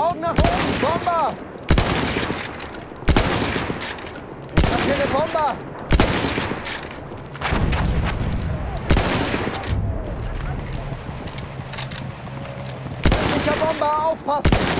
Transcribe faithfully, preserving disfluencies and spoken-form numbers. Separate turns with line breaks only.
Augen nach oben! Bomber! Ich hab hier eine Bomber! Sicher Bomber, aufpassen!